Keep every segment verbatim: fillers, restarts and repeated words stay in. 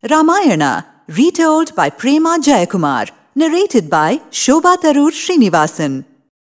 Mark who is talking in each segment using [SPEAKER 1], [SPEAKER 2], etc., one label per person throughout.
[SPEAKER 1] Ramayana, retold by Prema Jayakumar, narrated by Shobha Tarur Srinivasan.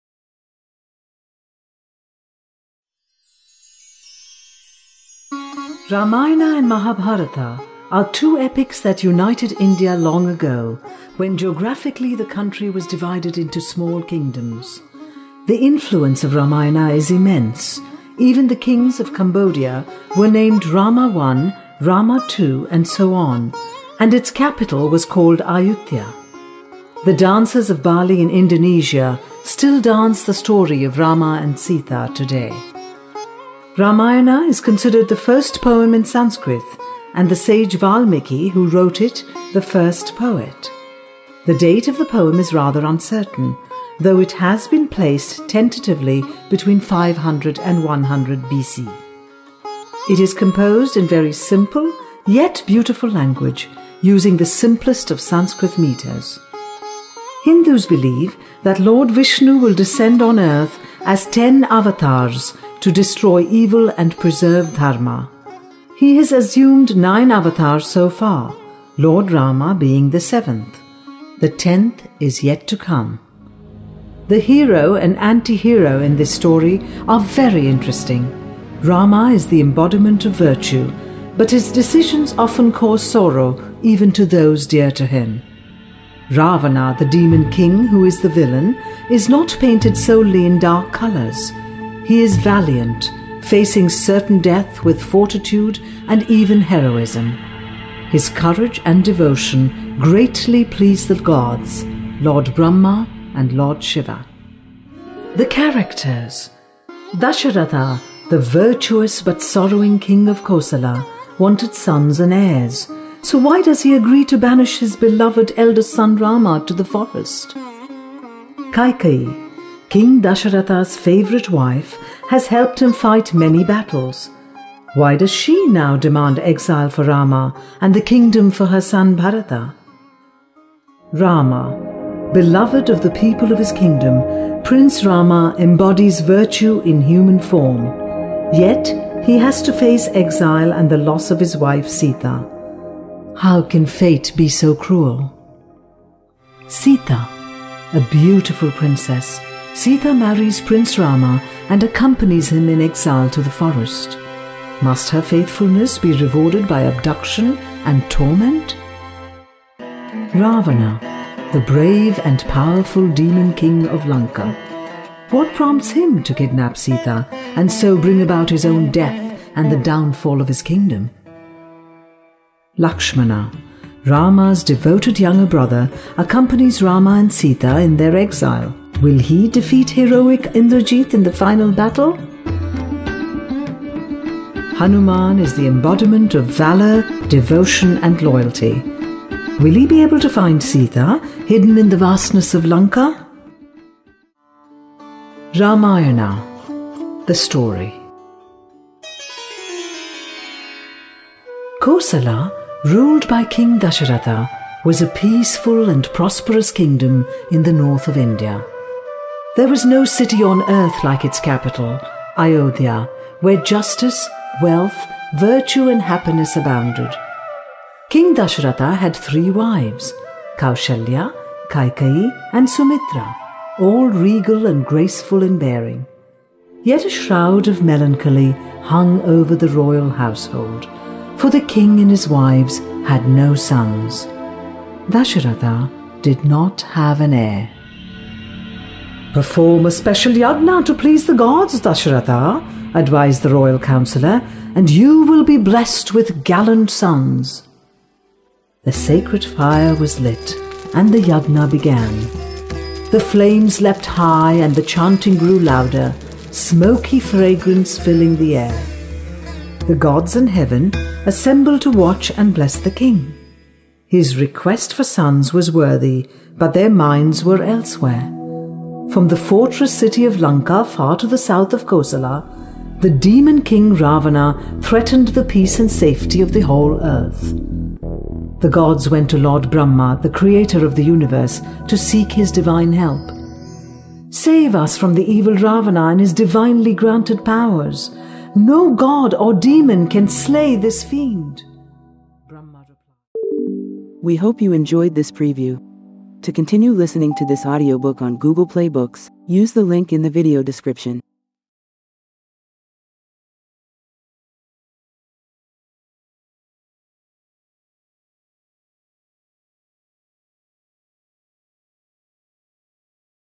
[SPEAKER 2] Ramayana and Mahabharata are two epics that united India long ago, when geographically the country was divided into small kingdoms. The influence of Ramayana is immense. Even the kings of Cambodia were named Rama the First, Rama the Second, and so on, and its capital was called Ayodhya. The dancers of Bali in Indonesia still dance the story of Rama and Sita today. Ramayana is considered the first poem in Sanskrit, and the sage Valmiki, who wrote it, the first poet. The date of the poem is rather uncertain, though it has been placed tentatively between five hundred and one hundred B C. It is composed in very simple yet beautiful language, using the simplest of Sanskrit meters. Hindus believe that Lord Vishnu will descend on earth as ten avatars to destroy evil and preserve dharma. He has assumed nine avatars so far, Lord Rama being the seventh. The tenth is yet to come. The hero and anti-hero in this story are very interesting. Rama is the embodiment of virtue, but his decisions often cause sorrow even to those dear to him. Ravana, the demon king who is the villain, is not painted solely in dark colours. He is valiant, facing certain death with fortitude and even heroism. His courage and devotion greatly please the gods, Lord Brahma and Lord Shiva. The characters. Dasharatha, the virtuous but sorrowing king of Kosala, wanted sons and heirs. So why does he agree to banish his beloved eldest son Rama to the forest? Kaikeyi, King Dasharatha's favourite wife, has helped him fight many battles. Why does she now demand exile for Rama and the kingdom for her son Bharata? Rama, beloved of the people of his kingdom, Prince Rama embodies virtue in human form. Yet he has to face exile and the loss of his wife Sita. How can fate be so cruel? Sita, a beautiful princess, Sita marries Prince Rama and accompanies him in exile to the forest. Must her faithfulness be rewarded by abduction and torment? Ravana, the brave and powerful demon king of Lanka. What prompts him to kidnap Sita and so bring about his own death and the downfall of his kingdom? Lakshmana, Rama's devoted younger brother, accompanies Rama and Sita in their exile. Will he defeat heroic Indrajit in the final battle? Hanuman is the embodiment of valor, devotion and loyalty. Will he be able to find Sita, hidden in the vastness of Lanka? Ramayana, the story. Kosala, ruled by King Dasharatha, was a peaceful and prosperous kingdom in the north of India. There was no city on earth like its capital, Ayodhya, where justice, wealth, virtue and happiness abounded. King Dasharatha had three wives, Kaushalya, Kaikeyi and Sumitra, all regal and graceful in bearing. Yet a shroud of melancholy hung over the royal household, for the king and his wives had no sons. Dasharatha did not have an heir. Perform a special yajna to please the gods, Dasharatha, advised the royal counsellor, and you will be blessed with gallant sons. The sacred fire was lit, and the yajna began. The flames leapt high and the chanting grew louder, smoky fragrance filling the air. The gods in heaven assembled to watch and bless the king. His request for sons was worthy, but their minds were elsewhere. From the fortress city of Lanka, far to the south of Kosala, the demon king Ravana threatened the peace and safety of the whole earth. The gods went to Lord Brahma, the creator of the universe, to seek his divine help. Save us from the evil Ravana and his divinely granted powers. No god or demon can slay this fiend. Brahma replied.
[SPEAKER 3] We hope you enjoyed this preview. To continue listening to this audiobook on Google Play Books, use the link in the video description.